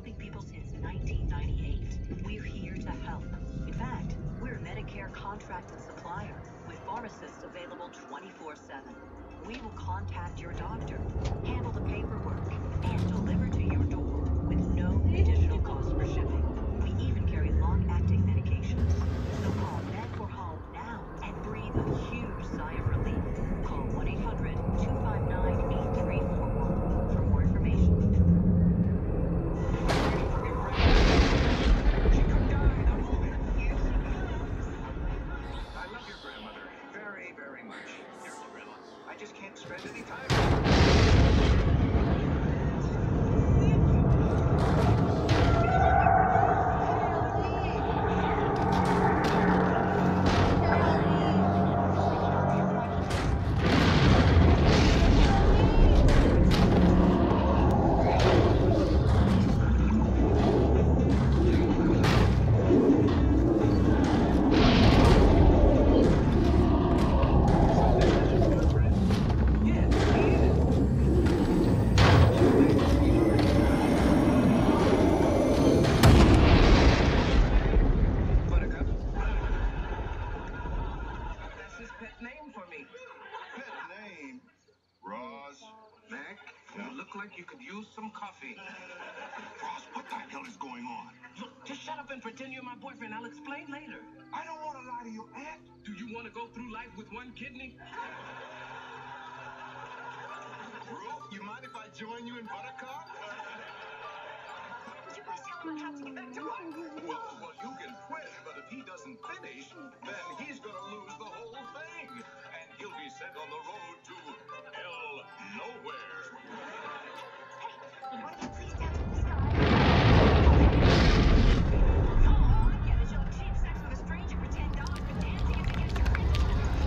helping people since 1998. We're here to help. In fact, we're a Medicare contracted supplier with pharmacists available 24/7. We will contact your doctor, handle the paperwork, and deliver to your door with no additional cost for shipping. We even carry long-acting medications. So call Med for Home now and breathe a huge sigh of relief. Call 1-800-259-8341 for more information. She could die. Now move it. I love your grandmother very, very much. Here's the grandma. I just can't spend any time with her. You could use some coffee. Ross, what the hell is going on? Look, just shut up and pretend you're my boyfriend. I'll explain later. I don't want to lie to your aunt. Do you want to go through life with one kidney? Ruth, you mind if I join you in Buttercup? Did you guys tell him how to get back to work? Well, you can quit, but if he doesn't finish, then he's going to lose the whole thing. And he'll be sent on the road to hell nowhere. Hey, why don't you please dance with this guy? All I get is you'll have sex with a stranger for $10, but dancing is against your principles.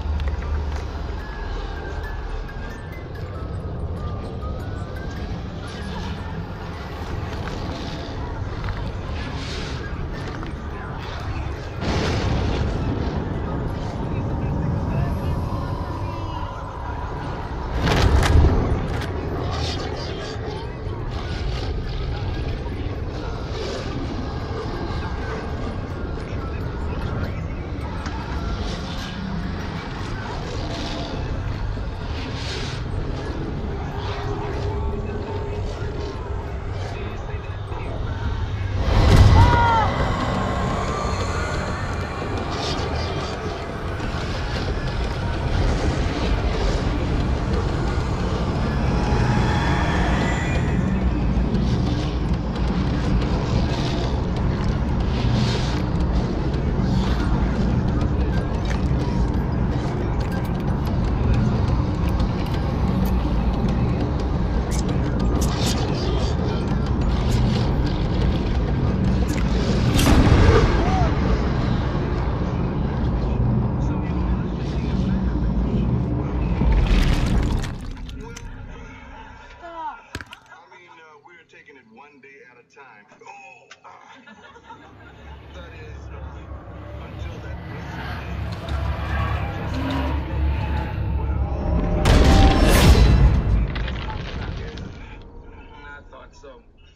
That is, until that I thought so.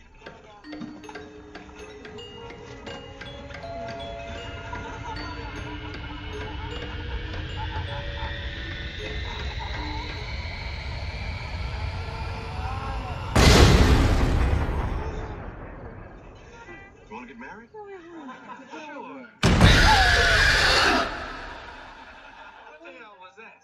You want to get married? Sure. What the hell was that?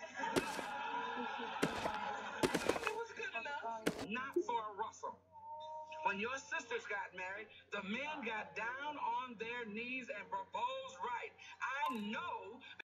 It was good enough. Not for Russell. When your sisters got married, the men got down on their knees and proposed right. I know